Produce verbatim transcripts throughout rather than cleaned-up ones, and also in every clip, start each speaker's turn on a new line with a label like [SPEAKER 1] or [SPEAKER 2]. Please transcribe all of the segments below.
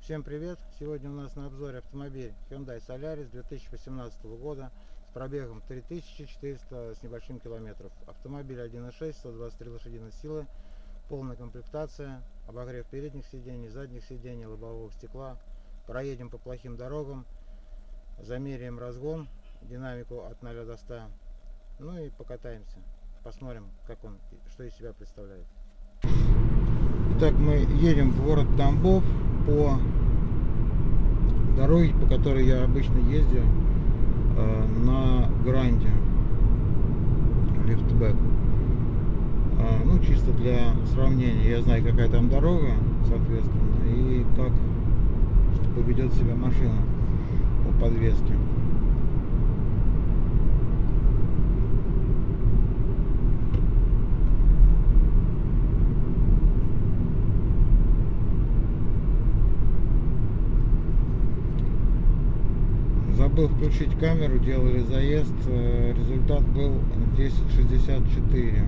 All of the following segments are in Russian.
[SPEAKER 1] Всем привет! Сегодня у нас на обзоре автомобиль Hyundai Solaris две тысячи восемнадцатого года с пробегом три тысячи четыреста с небольшим километров. Автомобиль один и шесть, сто двадцать три лошадиных силы, полная комплектация, обогрев передних сидений, задних сидений, лобового стекла. Проедем по плохим дорогам, замеряем разгон, динамику от ноля до ста, ну и покатаемся, посмотрим, как он, что из себя представляет. Итак, мы едем в город Тамбов по дороге, по которой я обычно ездил э, на Гранде лифтбэк. Э, ну, чисто для сравнения, я знаю, какая там дорога, соответственно, и как поведет себя машина по подвеске. Забыл включить камеру, делали заезд, результат был десять шестьдесят четыре.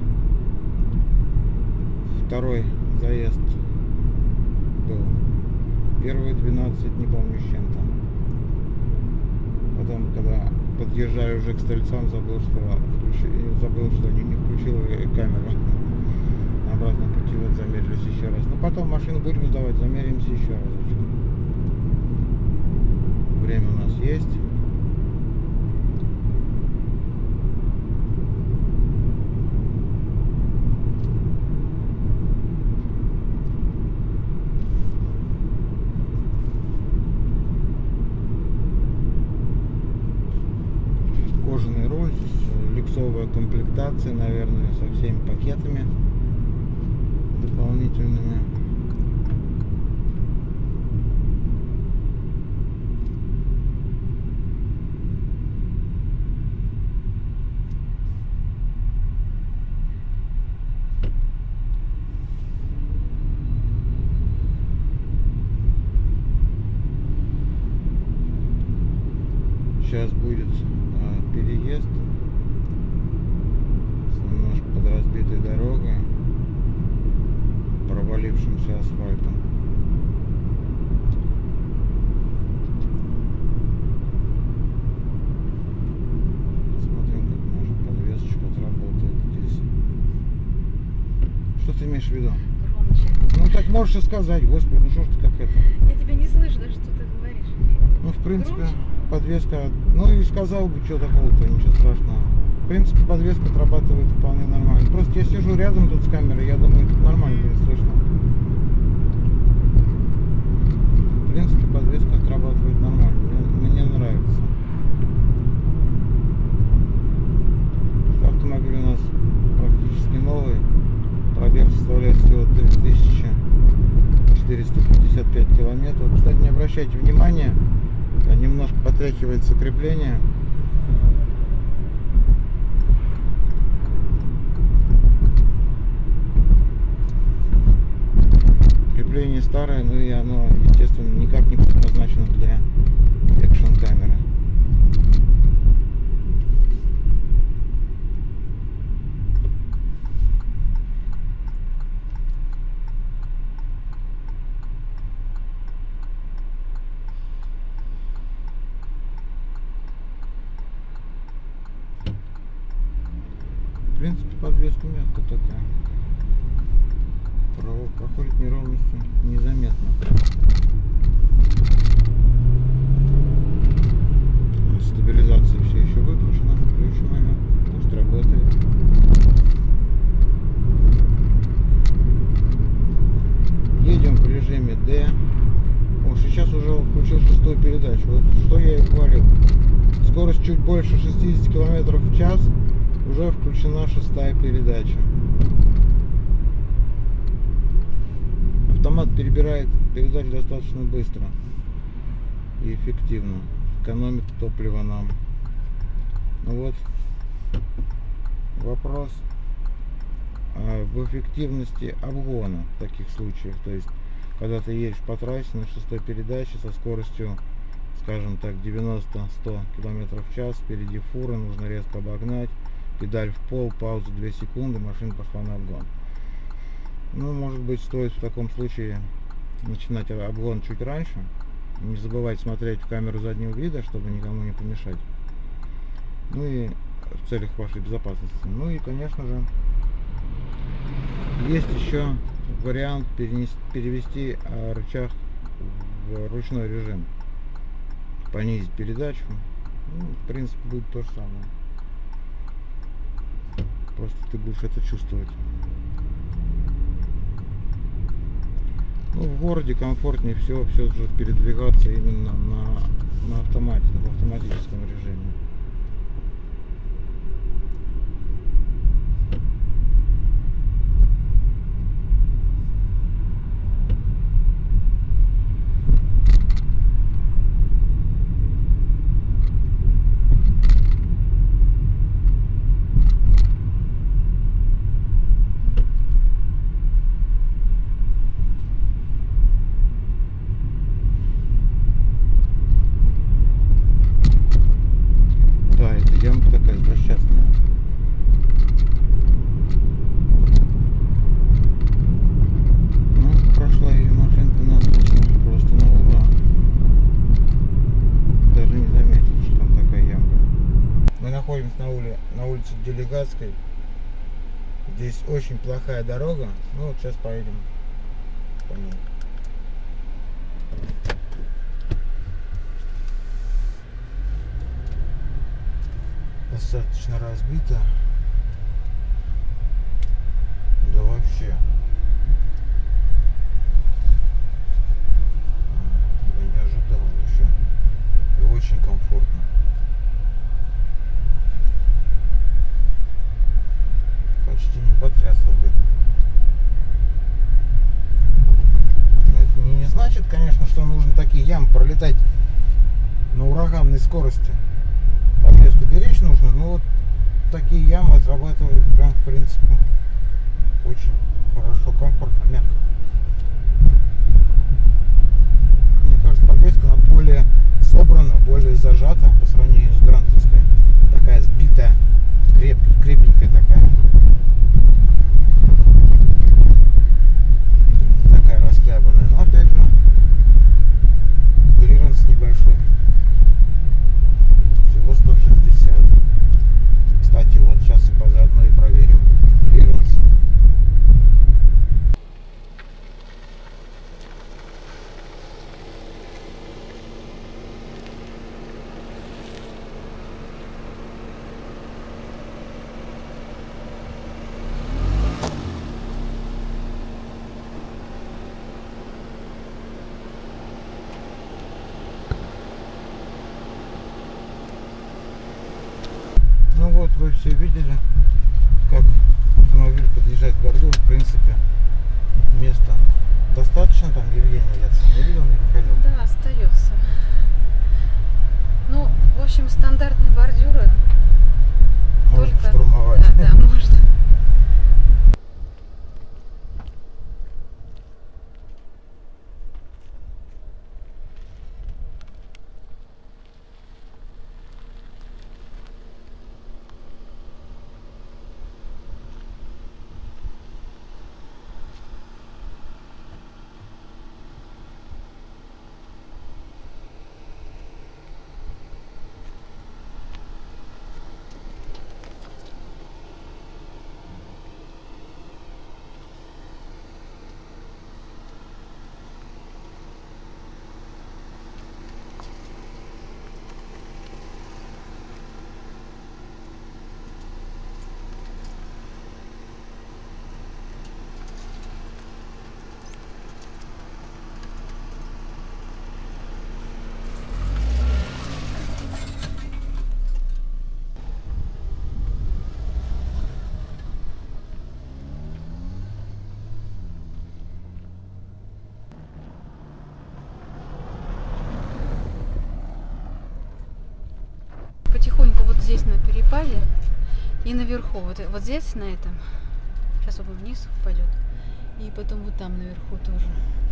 [SPEAKER 1] Второй заезд был. Первые двенадцать не помню с чем-то. Потом, когда подъезжали уже к стрельцам, забыл, что включи, забыл, что не, не включил камеру. На обратном пути вот замедлились еще раз. Но потом машину будем сдавать, замеримся еще раз. Время у нас есть. Кожаный руль, люксовая комплектация, наверное, со всеми пакетами дополнительными. Сейчас будет а, переезд с немножко подразбитой дорогой, провалившимся асфальтом. Смотрим, как наша подвесочка отработает здесь. Что ты имеешь в виду?
[SPEAKER 2] Громче.
[SPEAKER 1] Ну так можешь и сказать, господи, ну что ж ты как это?
[SPEAKER 2] Я тебя не слышу даже, что ты говоришь.
[SPEAKER 1] Ну, в принципе,
[SPEAKER 2] Громче?
[SPEAKER 1] подвеска, ну и сказал бы, что такого-то, ничего страшного. В принципе, подвеска отрабатывает вполне нормально. Просто я сижу рядом тут с камерой, я думаю, тут нормально будет слышно. В принципе, подвеска отрабатывает нормально, мне, мне нравится. Автомобиль у нас практически новый, пробег составляет всего три тысячи четыреста пятьдесят пять километров. Кстати, не обращайте внимания, немножко потряхивается крепление. Крепление старое, но и оно, естественно, никак не предназначено для экшн камеры. В принципе, подвеска мягкая такая. Проходит неровности незаметно. Стабилизация все еще выключена, ключ момент, пусть работает. Едем в режиме D. О, сейчас уже включил шестую передачу. Вот что я и говорил. Скорость чуть больше шестидесяти километров в час. Уже включена шестая передача. Автомат перебирает передач достаточно быстро и эффективно. Экономит топливо нам. Ну вот вопрос а, в эффективности обгона в таких случаях. То есть, когда ты едешь по трассе на шестой передаче со скоростью, скажем так, девяносто-сто километров в час, впереди фура, нужно резко обогнать. Педаль в пол, пауза две секунды, машина пошла на обгон. Ну, может быть, стоит в таком случае начинать обгон чуть раньше. Не забывать смотреть в камеру заднего вида, чтобы никому не помешать. Ну и в целях вашей безопасности. Ну и, конечно же, есть еще вариант перенести, перевести а, рычаг в ручной режим. Понизить передачу. Ну, в принципе, будет то же самое. Просто ты будешь это чувствовать. Ну, в городе комфортнее всего все же передвигаться именно на, на автомате, в автоматическом режиме. Ямка такая злосчастная. Ну, прошла ее машинка на просто на ура. Даже не заметил, что там такая ямка. Мы находимся на, ули, на улице Делегатской. Здесь очень плохая дорога. Ну вот сейчас поедем по ней. Достаточно разбито. Да вообще. Я не ожидал вообще. И очень комфортно. Почти не потрясло бы. Это не значит, конечно, что нужно такие ямы пролетать на ураганной скорости. Подвеску беречь нужно, но вот такие ямы отрабатывают прям в принципе очень хорошо, комфортно, мягко. Мне кажется, подвеска она более собрана, более зажата по сравнению с грантовской. Такая сбитая, креп, крепенькая такая. Такая расхлябанная, но опять же клиренс небольшой. Всего сто шестьдесят. Кстати, вот сейчас и позаодно и проверим клиренс. Ну вот, вы все видели, как автомобиль подъезжает к бордюру. В принципе, места достаточно. Там Евгений, я не видел, не выходил.
[SPEAKER 2] Да, остается. Ну, в общем, стандартные бордюры.
[SPEAKER 1] Можно
[SPEAKER 2] только
[SPEAKER 1] штурмовать.
[SPEAKER 2] Да, да, можно. Потихоньку вот здесь на перепаде и наверху, вот, вот здесь на этом, сейчас он вниз упадет, и потом вот там наверху тоже.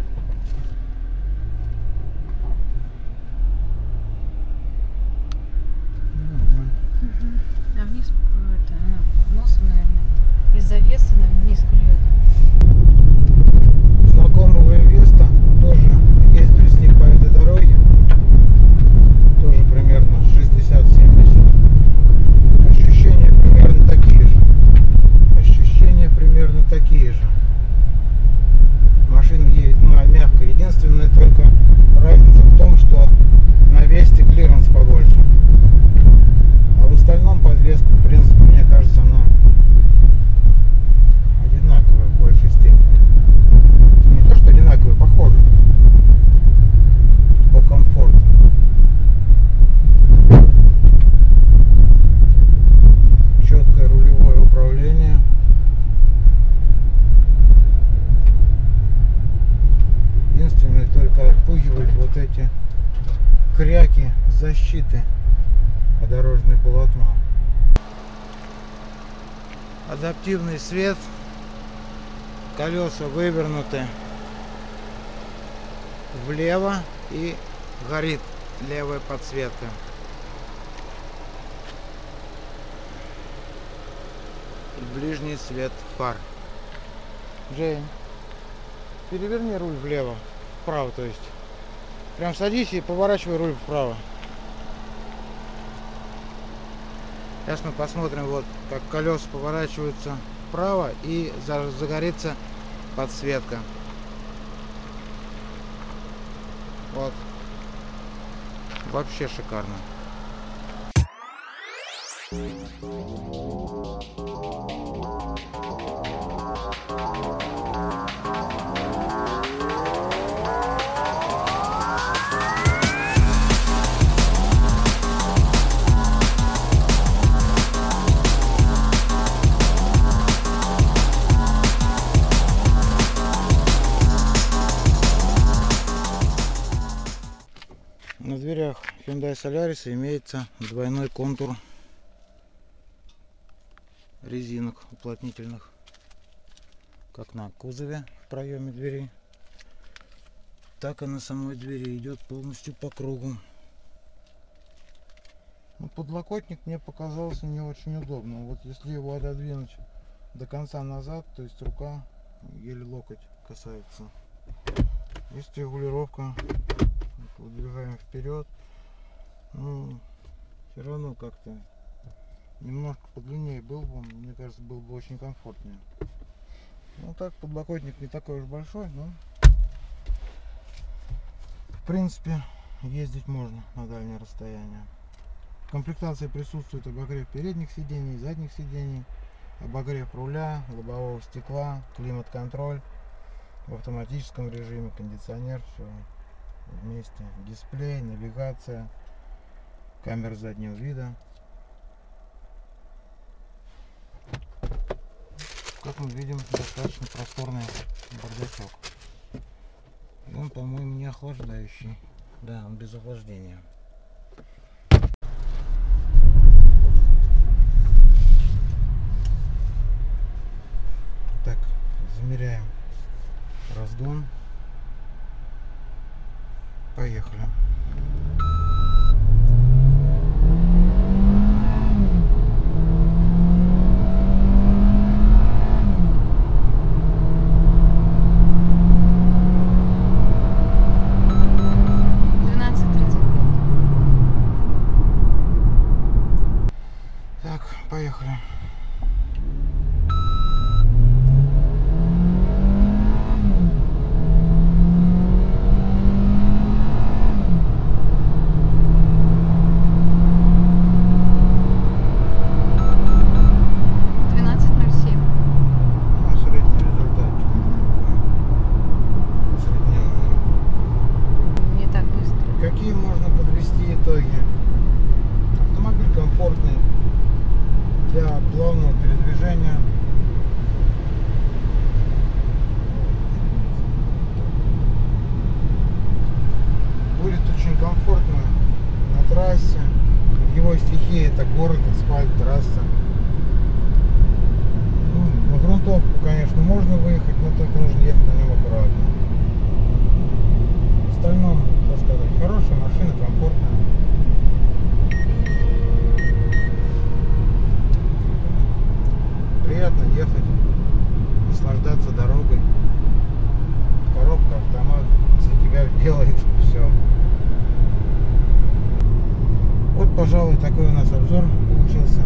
[SPEAKER 2] Угу. А вниз, это, ну, носом, наверное, из-за веса вниз клюет.
[SPEAKER 1] Знакомого Веста кряки защиты, а дорожное полотно. Адаптивный свет, колеса вывернуты влево и горит левая подсветка. И ближний свет фар. Жень, переверни руль влево, вправо, то есть. Прям садись и поворачивай руль вправо. Сейчас мы посмотрим, вот как колеса поворачиваются вправо и загорится подсветка. Вот. Вообще шикарно. На дверях Hyundai Solaris имеется двойной контур резинок уплотнительных, как на кузове в проеме двери, так и на самой двери идет полностью по кругу. Но подлокотник мне показался не очень удобным. Вот если его отодвинуть до конца назад, то есть рука еле локоть касается. Есть регулировка. Выдвигаем вперед, ну, все равно как-то немножко подлиннее был бы, мне кажется, был бы очень комфортнее. Ну так, подлокотник не такой уж большой, но в принципе ездить можно на дальнее расстояние. В комплектации присутствует обогрев передних сидений, задних сидений, обогрев руля, лобового стекла, климат-контроль в автоматическом режиме, кондиционер, все вместе, дисплей, навигация, камера заднего вида. Как мы видим, достаточно просторный бардачок. И он, по-моему, не охлаждающий. Да, он без охлаждения. Так, замеряем разгон. Поехали.
[SPEAKER 2] двенадцать тридцать пять.
[SPEAKER 1] Так, поехали. Автомобиль комфортный для плавного передвижения. Будет очень комфортно на трассе. Его стихия — это город, асфальт, трасса. Ну, на грунтовку, конечно, можно выехать, но только нужно ехать на нем аккуратно. В остальном, так сказать, хорошая машина, комфортная. Приятно ехать, наслаждаться дорогой. Коробка, автомат за тебя делает все. Вот, пожалуй, такой у нас обзор получился.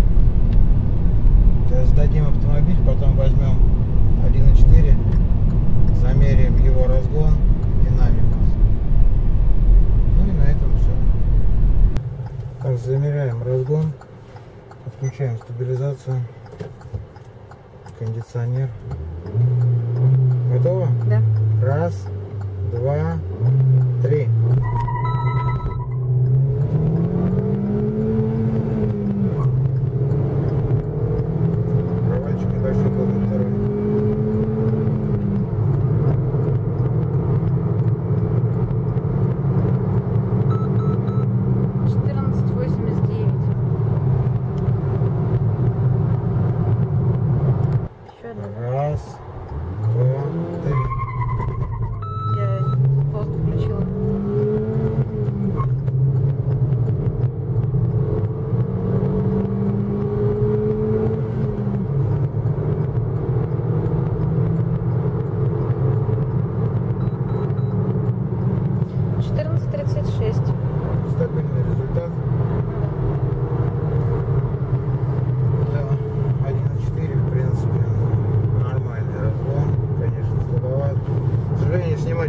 [SPEAKER 1] Сейчас сдадим автомобиль, потом возьмем один и четыре, замеряем его разгон, динамику. Ну и на этом все. Так, замеряем разгон, отключаем стабилизацию, кондиционер. Готово?
[SPEAKER 2] Да.
[SPEAKER 1] Раз, два, три. Провальчик небольшой был на второй.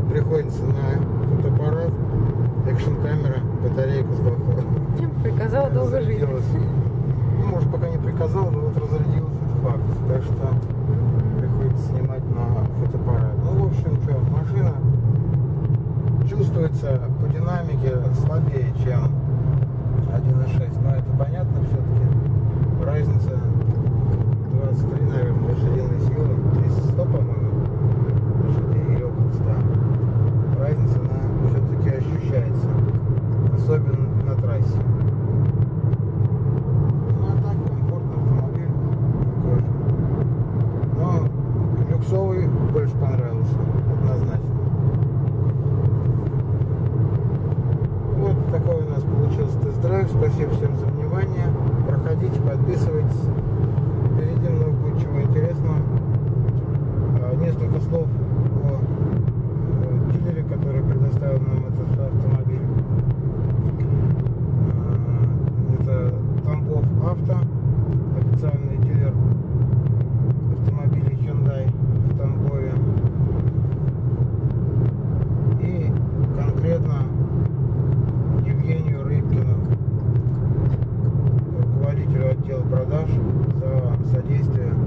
[SPEAKER 1] приходится на фотоаппарат, экшн-камера, батарейка сдохла.
[SPEAKER 2] Приказала долго жить.
[SPEAKER 1] Разрядилась. Ну, может, пока не приказал, но вот разрядился, это факт. Так что приходится снимать на фотоаппарат. Ну, в общем, что, машина чувствуется по динамике слабее, чем один и шесть. Но это понятно все-таки. Разница двадцать три, наверное, лошадиные силы. Здесь сто, по-моему, лошадей или около ста. Разница, она все-таки ощущается. Особенно на трассе. Ну, а так, комфортный автомобиль. Такой же. Но люксовый больше понравился. Однозначно. Вот такой у нас получился тест-драйв. Спасибо всем за внимание. Проходите, подписывайтесь. Впереди много будет чего интересного. Несколько слов о дилере, который предоставил нам этот автомобиль. Это Тамбов Авто, официальный дилер автомобилей Hyundai в Тамбове. И конкретно Евгению Рыбкину, руководителю отдела продаж, за содействие